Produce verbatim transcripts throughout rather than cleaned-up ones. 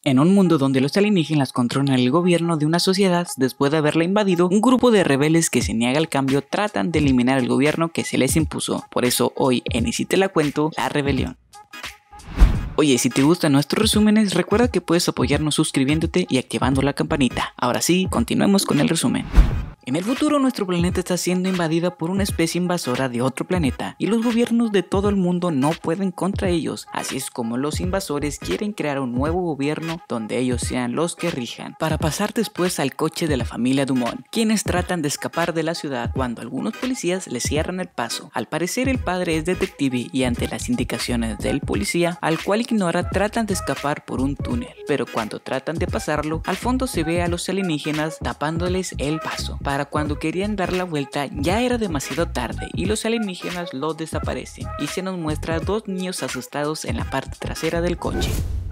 En un mundo donde los alienígenas controlan el gobierno de una sociedad después de haberla invadido, un grupo de rebeldes que se niega al cambio tratan de eliminar el gobierno que se les impuso. Por eso hoy en Y si te la cuento, la rebelión. Oye, si te gustan nuestros resúmenes, recuerda que puedes apoyarnos suscribiéndote y activando la campanita. Ahora sí, continuemos con el resumen. En el futuro, nuestro planeta está siendo invadida por una especie invasora de otro planeta y los gobiernos de todo el mundo no pueden contra ellos. Así es como los invasores quieren crear un nuevo gobierno donde ellos sean los que rijan, para pasar después al coche de la familia Dumont, quienes tratan de escapar de la ciudad cuando algunos policías les cierran el paso. Al parecer el padre es detective y ante las indicaciones del policía, al cual ignora, tratan de escapar por un túnel, pero cuando tratan de pasarlo, al fondo se ve a los alienígenas tapándoles el paso. Para cuando querían dar la vuelta ya era demasiado tarde y los alienígenas lo desaparecen y se nos muestra a dos niños asustados en la parte trasera del coche.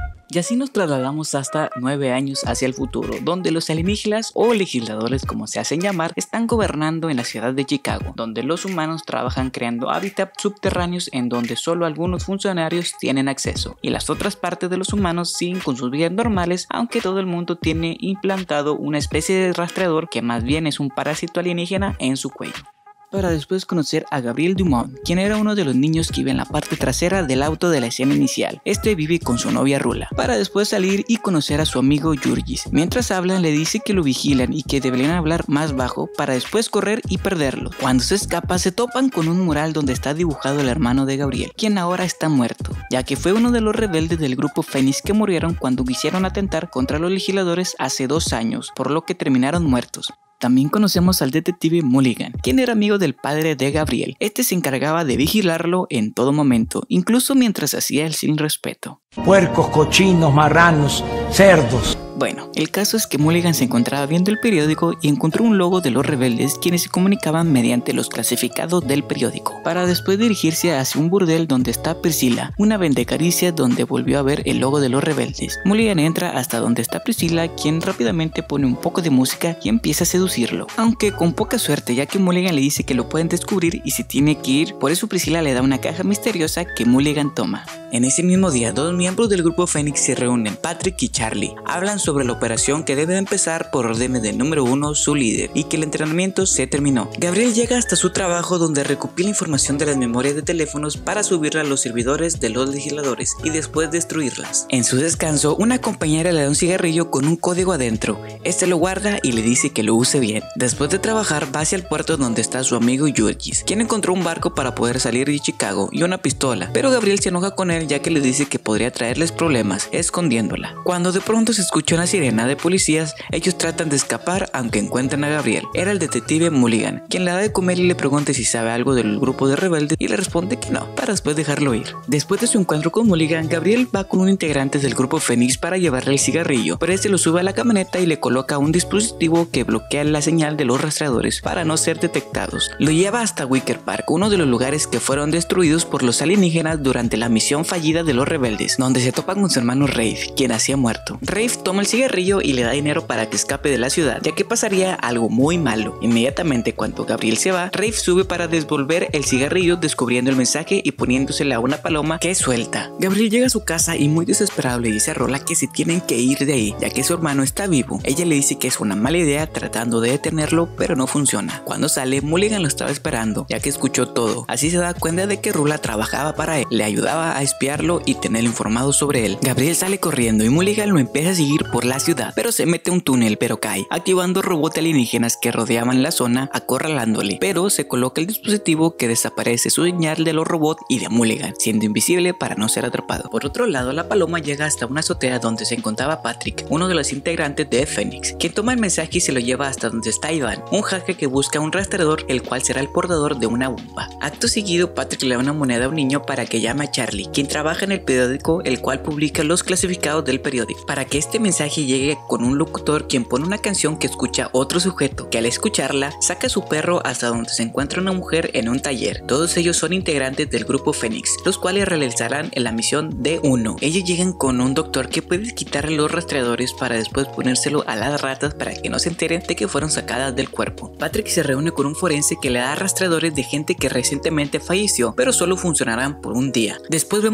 Y así nos trasladamos hasta nueve años hacia el futuro, donde los alienígenas o legisladores, como se hacen llamar, están gobernando en la ciudad de Chicago, donde los humanos trabajan creando hábitats subterráneos en donde solo algunos funcionarios tienen acceso y las otras partes de los humanos siguen con sus vidas normales, aunque todo el mundo tiene implantado una especie de rastreador que más bien es un parásito alienígena en su cuello. Para después conocer a Gabriel Dumont, quien era uno de los niños que iba en la parte trasera del auto de la escena inicial. Este vive con su novia Rula, para después salir y conocer a su amigo Jurgis. Mientras hablan le dice que lo vigilan y que deberían hablar más bajo para después correr y perderlo. Cuando se escapa se topan con un mural donde está dibujado el hermano de Gabriel, quien ahora está muerto, ya que fue uno de los rebeldes del grupo Fénix que murieron cuando quisieron atentar contra los legisladores hace dos años, por lo que terminaron muertos. También conocemos al detective Mulligan, quien era amigo del padre de Gabriel. Este se encargaba de vigilarlo en todo momento, incluso mientras hacía el sin respeto. Puercos, cochinos, marranos, cerdos. Bueno, el caso es que Mulligan se encontraba viendo el periódico y encontró un logo de los rebeldes quienes se comunicaban mediante los clasificados del periódico, para después dirigirse hacia un burdel donde está Priscilla, una vendecaricia donde volvió a ver el logo de los rebeldes. Mulligan entra hasta donde está Priscilla, quien rápidamente pone un poco de música y empieza a seducirlo, aunque con poca suerte ya que Mulligan le dice que lo pueden descubrir y se tiene que ir, por eso Priscilla le da una caja misteriosa que Mulligan toma. En ese mismo día, dos miembros del grupo Fénix se reúnen, Patrick y Charlie, hablan sobre la operación que debe empezar por órdenes del número uno, su líder, y que el entrenamiento se terminó. Gabriel llega hasta su trabajo donde recopila información de las memorias de teléfonos para subirla a los servidores de los legisladores y después destruirlas. En su descanso, una compañera le da un cigarrillo con un código adentro. Este lo guarda y le dice que lo use bien. Después de trabajar, va hacia el puerto donde está su amigo Jurgis, quien encontró un barco para poder salir de Chicago y una pistola, pero Gabriel se enoja con él ya que le dice que podría traerles problemas, escondiéndola. Cuando de pronto se escucha una sirena de policías, ellos tratan de escapar aunque encuentran a Gabriel. Era el detective Mulligan, quien le da de comer y le pregunta si sabe algo del grupo de rebeldes y le responde que no, para después dejarlo ir. Después de su encuentro con Mulligan, Gabriel va con un integrante del grupo Fénix para llevarle el cigarrillo, pero este lo sube a la camioneta y le coloca un dispositivo que bloquea la señal de los rastreadores para no ser detectados. Lo lleva hasta Wicker Park, uno de los lugares que fueron destruidos por los alienígenas durante la misión fallida de los rebeldes, donde se topan con su hermano Rafe, quien hacía muerto. Rafe toma el cigarrillo y le da dinero para que escape de la ciudad, ya que pasaría algo muy malo. Inmediatamente cuando Gabriel se va, Rafe sube para devolver el cigarrillo, descubriendo el mensaje y poniéndosela a una paloma que suelta. Gabriel llega a su casa y muy desesperado le dice a Rola que se tienen que ir de ahí, ya que su hermano está vivo. Ella le dice que es una mala idea tratando de detenerlo, pero no funciona. Cuando sale, Mulligan lo estaba esperando, ya que escuchó todo. Así se da cuenta de que Rula trabajaba para él, le ayudaba a espiarlo y tenerlo informado sobre él. Gabriel sale corriendo y Mulligan lo empieza a seguir por la ciudad, pero se mete a un túnel pero cae, activando robots alienígenas que rodeaban la zona acorralándole, pero se coloca el dispositivo que desaparece su señal de los robots y de Mulligan, siendo invisible para no ser atrapado. Por otro lado, la paloma llega hasta una azotea donde se encontraba Patrick, uno de los integrantes de Fénix, quien toma el mensaje y se lo lleva hasta donde está Iván, un hacker que busca un rastreador el cual será el portador de una bomba. Acto seguido, Patrick le da una moneda a un niño para que llame a Charlie, quien trabaja en el periódico el cual publica los clasificados del periódico, para que este mensaje llegue con un locutor quien pone una canción que escucha otro sujeto, que al escucharla saca a su perro hasta donde se encuentra una mujer en un taller. Todos ellos son integrantes del grupo Fénix, los cuales realizarán en la misión D uno. Ellos llegan con un doctor que puede quitarle los rastreadores para después ponérselo a las ratas para que no se enteren de que fueron sacadas del cuerpo. Patrick se reúne con un forense que le da rastreadores de gente que recientemente falleció, pero solo funcionarán por un día. Después vemos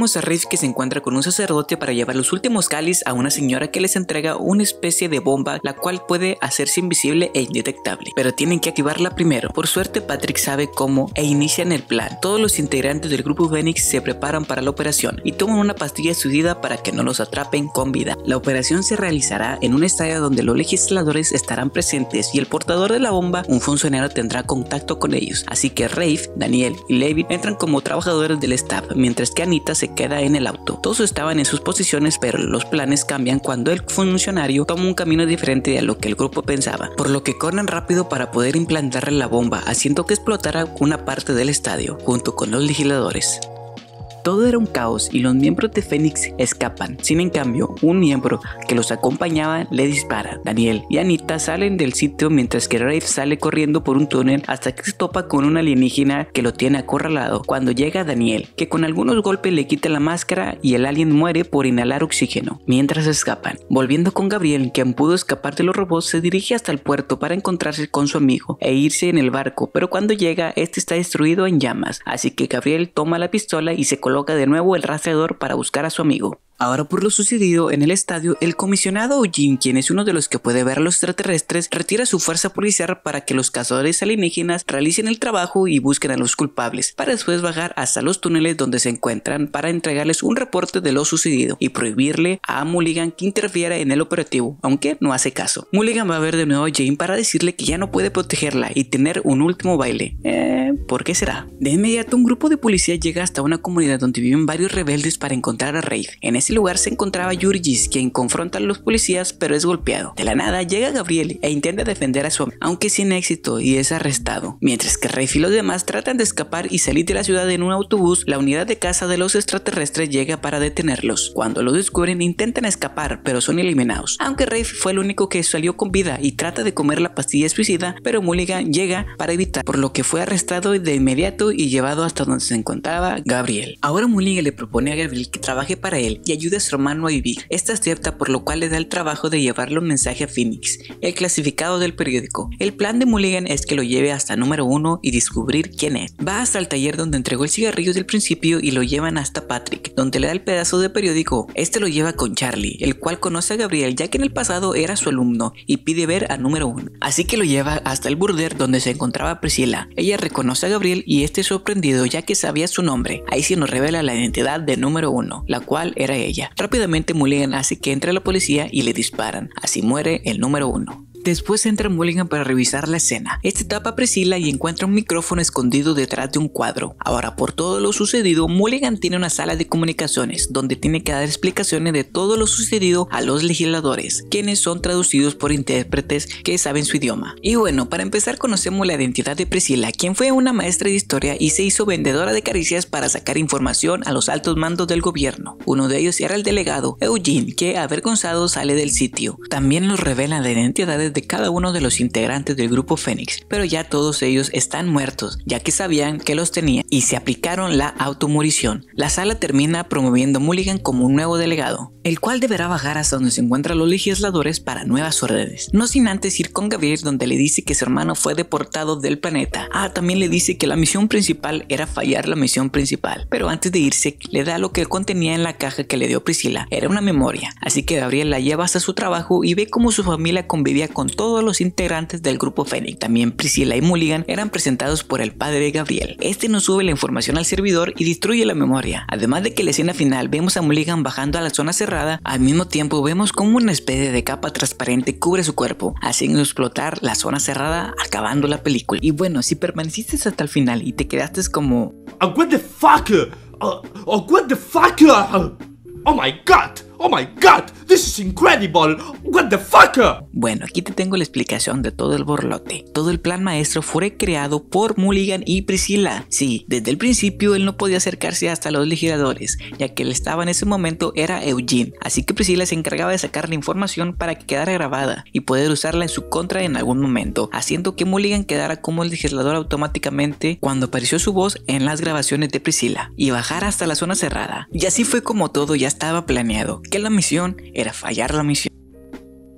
Vemos a Rafe que se encuentra con un sacerdote para llevar los últimos cáliz a una señora que les entrega una especie de bomba la cual puede hacerse invisible e indetectable, pero tienen que activarla primero. Por suerte Patrick sabe cómo e inician el plan. Todos los integrantes del grupo Fénix se preparan para la operación y toman una pastilla suicida para que no los atrapen con vida. La operación se realizará en un estadio donde los legisladores estarán presentes y el portador de la bomba, un funcionario, tendrá contacto con ellos, así que Rafe, Daniel y Levi entran como trabajadores del staff, mientras que Anita se queda en el auto. Todos estaban en sus posiciones, pero los planes cambian cuando el funcionario toma un camino diferente a lo que el grupo pensaba, por lo que corren rápido para poder implantarle la bomba, haciendo que explotara una parte del estadio, junto con los legisladores. Todo era un caos y los miembros de Fénix escapan. Sin en cambio, un miembro que los acompañaba le dispara. Daniel y Anita salen del sitio mientras que Rafe sale corriendo por un túnel hasta que se topa con un alienígena que lo tiene acorralado. Cuando llega Daniel, que con algunos golpes le quita la máscara y el alien muere por inhalar oxígeno. Mientras escapan, volviendo con Gabriel, quien pudo escapar de los robots, se dirige hasta el puerto para encontrarse con su amigo e irse en el barco, pero cuando llega, este está destruido en llamas, así que Gabriel toma la pistola y se coloca coloca de nuevo el rastreador para buscar a su amigo. Ahora, por lo sucedido en el estadio, el comisionado Eugene, quien es uno de los que puede ver a los extraterrestres, retira su fuerza policial para que los cazadores alienígenas realicen el trabajo y busquen a los culpables, para después bajar hasta los túneles donde se encuentran para entregarles un reporte de lo sucedido y prohibirle a Mulligan que interfiera en el operativo, aunque no hace caso. Mulligan va a ver de nuevo a Jane para decirle que ya no puede protegerla y tener un último baile. Eh, ¿por qué será? De inmediato, un grupo de policía llega hasta una comunidad donde viven varios rebeldes para encontrar a Rafe. En ese lugar se encontraba Jurgis, quien confronta a los policías pero es golpeado. De la nada llega Gabriel e intenta defender a su amigo, aunque sin éxito, y es arrestado. Mientras que Rafe y los demás tratan de escapar y salir de la ciudad en un autobús, la unidad de caza de los extraterrestres llega para detenerlos. Cuando lo descubren, intentan escapar pero son eliminados, aunque Rafe fue el único que salió con vida y trata de comer la pastilla suicida, pero Mulligan llega para evitar, por lo que fue arrestado de inmediato y llevado hasta donde se encontraba Gabriel. Ahora Mulligan le propone a Gabriel que trabaje para él y ayude a su hermano a vivir. Esta acepta, por lo cual le da el trabajo de llevarle un mensaje a Phoenix, el clasificado del periódico. El plan de Mulligan es que lo lleve hasta número uno y descubrir quién es. Va hasta el taller donde entregó el cigarrillo del principio y lo llevan hasta Patrick, donde le da el pedazo de periódico. Este lo lleva con Charlie, el cual conoce a Gabriel ya que en el pasado era su alumno y pide ver a número uno. Así que lo lleva hasta el burdel donde se encontraba Priscilla. Ella reconoce a Gabriel y este es sorprendido ya que sabía su nombre. Ahí se nos revela la identidad de número uno, la cual era ella. Rápidamente Mulligan hace que entre la policía y le disparan, así muere el número uno. Después entra Mulligan para revisar la escena. Este tapa a Priscilla y encuentra un micrófono escondido detrás de un cuadro. Ahora, por todo lo sucedido, Mulligan tiene una sala de comunicaciones donde tiene que dar explicaciones de todo lo sucedido a los legisladores, quienes son traducidos por intérpretes que saben su idioma. Y bueno, para empezar conocemos la identidad de Priscilla, quien fue una maestra de historia y se hizo vendedora de caricias para sacar información a los altos mandos del gobierno. Uno de ellos era el delegado Eugene, que avergonzado sale del sitio. También nos revelan las identidades de cada uno de los integrantes del grupo Fénix, pero ya todos ellos están muertos, ya que sabían que los tenían y se aplicaron la automorición. La sala termina promoviendo a Mulligan como un nuevo delegado, el cual deberá bajar hasta donde se encuentran los legisladores para nuevas órdenes, no sin antes ir con Gabriel, donde le dice que su hermano fue deportado del planeta. Ah, también le dice que la misión principal era fallar la misión principal, pero antes de irse le da lo que contenía en la caja que le dio Priscilla, era una memoria, así que Gabriel la lleva hasta su trabajo y ve cómo su familia convivía con todos los integrantes del grupo Fénix. También Priscilla y Mulligan eran presentados por el padre de Gabriel. Este nos sube la información al servidor y destruye la memoria. Además de que en la escena final vemos a Mulligan bajando a la zona cerrada, al mismo tiempo vemos como una especie de capa transparente cubre su cuerpo, haciendo explotar la zona cerrada, acabando la película. Y bueno, si permaneciste hasta el final y te quedaste como uh, what the fuck uh, oh, what the fuck uh, oh my god. Oh my god, this is incredible. What the fuck? Bueno, aquí te tengo la explicación de todo el borlote. Todo el plan maestro fue creado por Mulligan y Priscilla. Sí, desde el principio él no podía acercarse hasta los legisladores, ya que él estaba en ese momento era Eugene. Así que Priscilla se encargaba de sacar la información para que quedara grabada y poder usarla en su contra en algún momento, haciendo que Mulligan quedara como el legislador automáticamente cuando apareció su voz en las grabaciones de Priscilla y bajar hasta la zona cerrada. Y así fue como todo ya estaba planeado, que la misión era fallar la misión.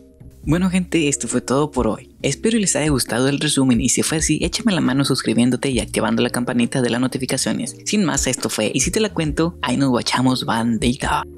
Bueno gente, esto fue todo por hoy. Espero les haya gustado el resumen y si fue así, échame la mano suscribiéndote y activando la campanita de las notificaciones. Sin más, esto fue Y si te la cuento, ahí nos guachamos bandita.